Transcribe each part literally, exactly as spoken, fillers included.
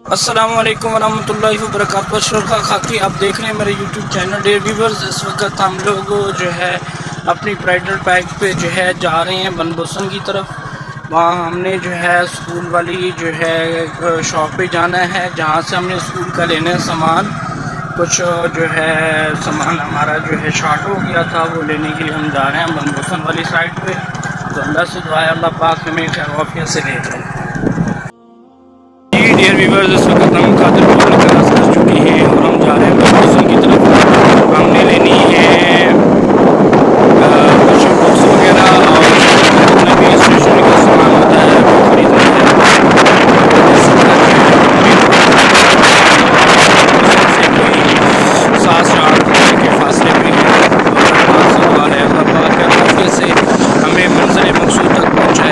अस्सलाम वालेकुम वरहमतुल्लाहि वबरकातुहू। शुक्र खाकी आप देख रहे हैं मेरे यूट्यूब चैनल डेयर व्यूवर्स। इस वक्त हम लोग जो है अपनी ब्राइडल पैक पे जो है जा रहे हैं बनबुसन की तरफ। वहाँ हमने जो है स्कूल वाली जो है शॉप पे जाना है, जहाँ से हमने स्कूल का लेना है सामान। कुछ जो है सामान हमारा जो है शॉर्ट हो गया था, वो लेने के लिए हम जा रहे हैं बनबुसन वाली साइड पे। तो अल्लाह से दुआ है अल्लाह पाक हमें खैर आफियत से ले जाए। डियर व्यूवर्स, इस वक्त हम कादिरपुर क्रॉस कर चुके हैं और हम जा रहे हैं बनबुसन की तरफ। हमने लेनी है कुछ बुक्स वगैरह और जितना भी स्टेशनरी का सामान होता है वो खरीदना है। सात से आठ घंटे के फासले पे से हमें मंजिल मकसूद तक पहुँचाए।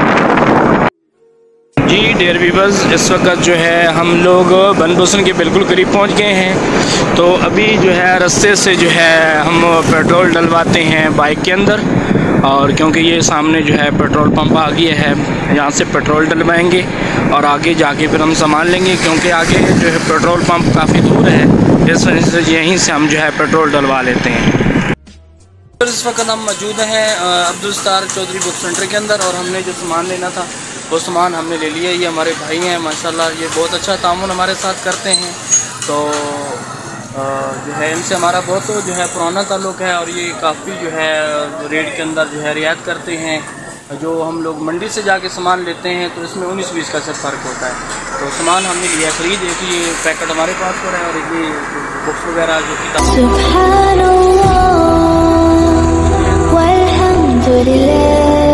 जी डियर व्यूवर्स, इस वक्त जो है हम लोग बनबुसन के बिल्कुल करीब पहुंच गए हैं। तो अभी जो है रास्ते से जो है हम पेट्रोल डलवाते हैं बाइक के अंदर, और क्योंकि ये सामने जो है पेट्रोल पंप आ गया है, यहाँ से पेट्रोल डलवाएंगे और आगे जाके फिर हम सामान लेंगे, क्योंकि आगे जो है पेट्रोल पंप काफ़ी दूर है। इस वजह से यहीं से हम जो है पेट्रोल डलवा लेते हैं। इस वक्त हम मौजूद हैं अब्दुल सत्तार चौधरी बुक सेंटर के अंदर, और हमने जो सामान लेना था वो सामान हमने ले लिया। ये हमारे भाई हैं माशाल्लाह, ये बहुत अच्छा तामुन हमारे साथ करते हैं। तो जो है इनसे हमारा बहुत जो है पुराना ताल्लुक़ है, और ये काफ़ी जो है रेट के अंदर जो है रियायत करते हैं। जो हम लोग मंडी से जाके सामान लेते हैं तो इसमें उन्नीस बीस का सिर्फ फ़र्क होता है। तो सामान हमने लिया खरीद, एक ये पैकेट हमारे पास पड़ा है और ये बुक्स वगैरह जो किताब।